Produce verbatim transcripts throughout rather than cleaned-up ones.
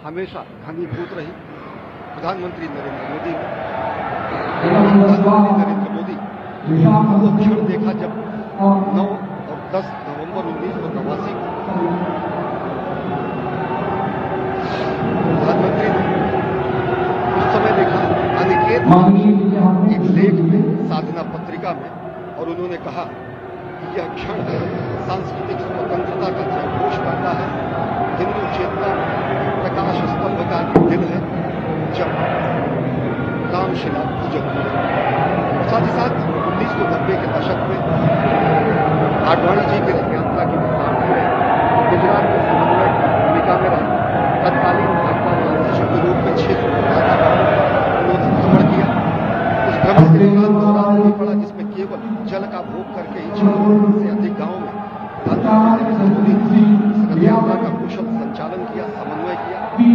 हमेशा घनीभूत रही। प्रधानमंत्री नरेंद्र मोदी प्रधानमंत्री नरेंद्र मोदी वो क्षण देखा जब नौ और दस नवंबर उन्नीस सौ नवासी को प्रधानमंत्री ने उस समय देखा अनिकेत एक लेख में, साधना पत्रिका में, और उन्होंने कहा कि यह क्षण सांस्कृतिक स्वतंत्रता का जयघोष करता है, हिंदू चेतना प्रकाश स्तंभ का दिन है जब रामशिला पूजन हुए। साथ ही साथ उन्नीस सौ नब्बे के दशक में आडवाणी जी की रथ यात्रा की गुजरात में समन्वय भूमिका में रहे। तत्कालीन भाजपा महासचिव के रूप में क्षेत्र उन्होंने भ्रमण किया। उस भ्रमण के दौरान दौरान भी पड़ा जिसमें केवल जल का भोग करके ही छह से अधिक गांव में रथ यात्रा का कुशल संचालन किया, समन्वय किया।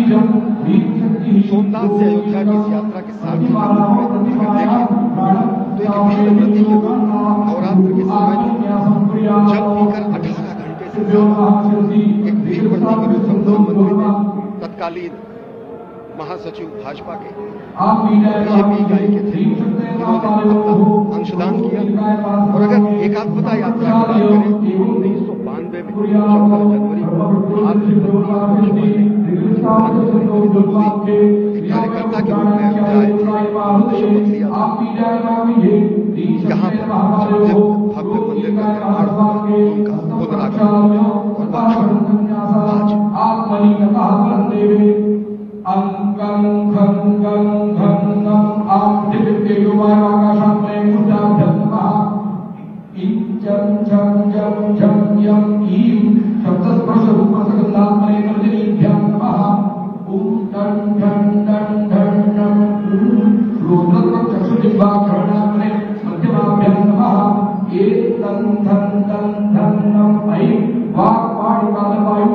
सोमनाथ से अयोध्या की इस यात्रा के साथ ही देखें तो एक भीड़ प्रति नवरात्र के समय जल पीकर अठारह घंटे से एक भीड़ प्रति के रूप में प्रधानमंत्री ने तत्कालीन महासचिव भाजपा के बीजेपी इकाई के थे, इन्होंने अपना अंशदान किया। और अगर एकात्मता यात्रा की बात करें उन्नीस सौ बानवे में चौदह जनवरी को एक कार्यकर्ता के रूप में अयोध्या आए थे। यहाँ पर भव्य मंदिर का निर्माण हुआ, उनका पुनरागमन और आज अंकं खं गं घं गं आं दिव्यवाकाशात्मने मुद्राभ्यन्तः इंचं छं जं झं यं ईं शब्दस्पर्शरूपरसगन्धात्मने नर्जनीभ्यां नमः। ॐ तं